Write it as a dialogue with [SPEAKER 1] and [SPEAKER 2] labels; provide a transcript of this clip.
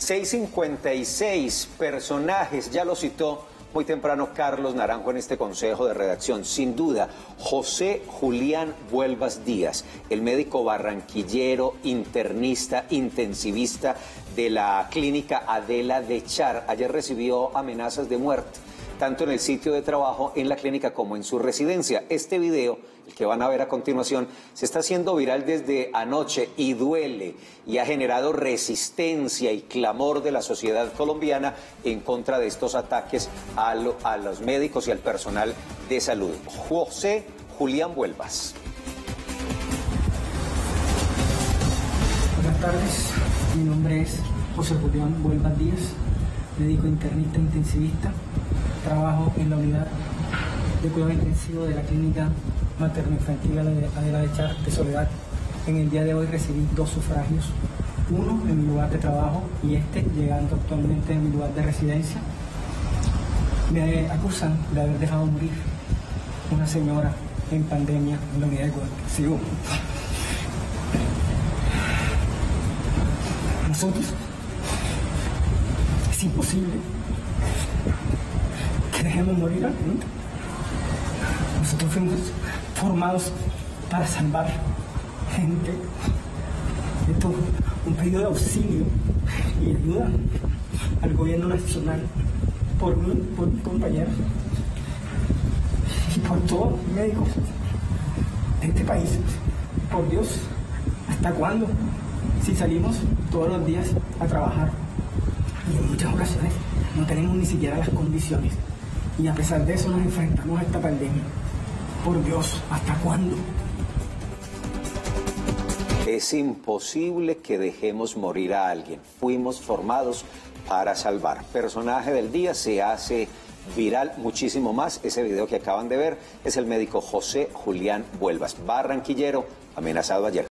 [SPEAKER 1] 6:56 personajes, ya lo citó muy temprano Carlos Naranjo en este consejo de redacción. Sin duda, José Julián Vuelvas Díaz, el médico barranquillero, internista, intensivista de la clínica Adela de Char, ayer recibió amenazas de muerte, tanto en el sitio de trabajo, en la clínica, como en su residencia. Este video, el que van a ver a continuación, se está haciendo viral desde anoche y duele y ha generado resistencia y clamor de la sociedad colombiana en contra de estos ataques a los médicos y al personal de salud. José Julián Vuelvas.
[SPEAKER 2] Buenas tardes, mi nombre es José Julián Vuelvas Díaz, médico internista intensivista. Trabajo en la unidad de cuidado intensivo de la clínica materno-infantil Adela de Char de Soledad. En el día de hoy recibí 2 sufragios, uno en mi lugar de trabajo y llegando actualmente en mi lugar de residencia. Me acusan de haber dejado morir una señora en pandemia en la unidad de cuidado intensivo. Nosotros, es imposible que dejemos morir a la gente. Nosotros fuimos formados para salvar gente. Esto es un pedido de auxilio y ayuda al gobierno nacional, por mí, por mis compañeros y por todos los médicos de este país. Por Dios, ¿hasta cuándo? Si salimos todos los días a trabajar y en muchas ocasiones no tenemos ni siquiera las condiciones, y a pesar de eso nos enfrentamos a esta pandemia. Por Dios, ¿hasta cuándo?
[SPEAKER 1] Es imposible que dejemos morir a alguien. Fuimos formados para salvar. Personaje del día, se hace viral muchísimo más. Ese video que acaban de ver es el médico José Julián Vuelvas, barranquillero, amenazado ayer.